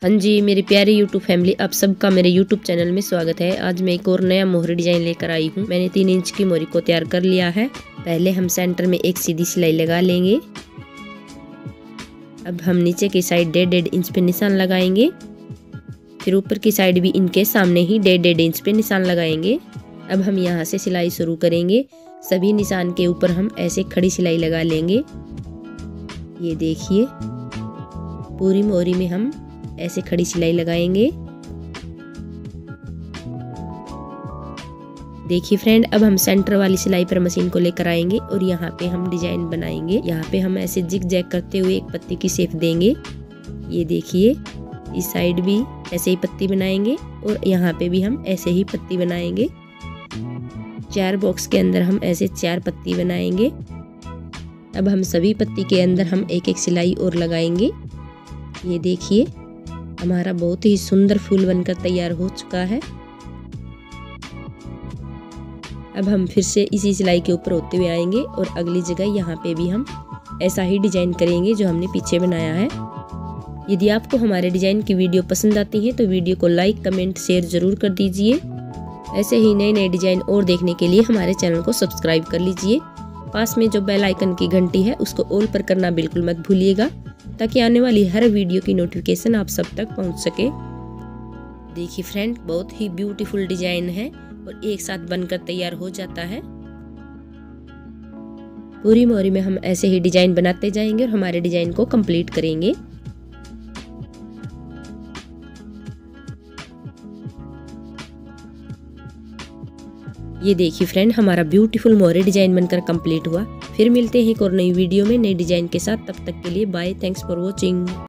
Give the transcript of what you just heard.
हाँ जी मेरी प्यारी यूट्यूब फैमिली, आप सबका मेरे यूट्यूब चैनल में स्वागत है। आज मैं एक और नया मोहरी डिजाइन लेकर आई हूँ। मैंने 3 इंच की मोहरी को तैयार कर लिया है। पहले हम सेंटर में एक सीधी सिलाई लगा लेंगे। अब हम नीचे की साइड 1.5 इंच पे निशान लगाएंगे। फिर ऊपर की साइड भी इनके सामने ही 1.5 इंच पे निशान लगाएंगे। अब हम यहाँ से सिलाई शुरू करेंगे। सभी निशान के ऊपर हम ऐसे खड़ी सिलाई लगा लेंगे। ये देखिए, पूरी मोहरी में हम ऐसे खड़ी सिलाई लगाएंगे। देखिए फ्रेंड, अब हम सेंटर वाली सिलाई पर मशीन को लेकर आएंगे और यहाँ पे हम डिजाइन बनाएंगे। यहाँ पे हम ऐसे जिग जैग करते हुए एक पत्ती की शेप देंगे। ये देखिए, इस साइड भी ऐसे ही पत्ती बनाएंगे और यहाँ पे भी हम ऐसे ही पत्ती बनाएंगे। 4 बॉक्स के अंदर हम ऐसे 4 पत्ती बनाएंगे। अब हम सभी पत्ती के अंदर हम एक एक सिलाई और लगाएंगे। ये देखिए, हमारा बहुत ही सुंदर फूल बनकर तैयार हो चुका है। अब हम फिर से इसी सिलाई के ऊपर होते हुए आएंगे और अगली जगह यहाँ पे भी हम ऐसा ही डिजाइन करेंगे जो हमने पीछे बनाया है। यदि आपको हमारे डिजाइन की वीडियो पसंद आती है तो वीडियो को लाइक, कमेंट, शेयर जरूर कर दीजिए। ऐसे ही नए नए डिजाइन और देखने के लिए हमारे चैनल को सब्सक्राइब कर लीजिए। पास में जो बेल आइकन की घंटी है उसको ऑल पर करना बिल्कुल मत भूलिएगा, ताकि आने वाली हर वीडियो की नोटिफिकेशन आप सब तक पहुंच सके। देखिए फ्रेंड, बहुत ही ब्यूटीफुल डिजाइन है और एक साथ बनकर तैयार हो जाता है। पूरी मोहरी में हम ऐसे ही डिजाइन बनाते जाएंगे और हमारे डिजाइन को कंप्लीट करेंगे। ये देखिए फ्रेंड, हमारा ब्यूटीफुल मोहरी डिजाइन बनकर कंप्लीट हुआ। फिर मिलते हैं एक और नई वीडियो में नई डिजाइन के साथ। तब तक के लिए बाय, थैंक्स फॉर वॉचिंग।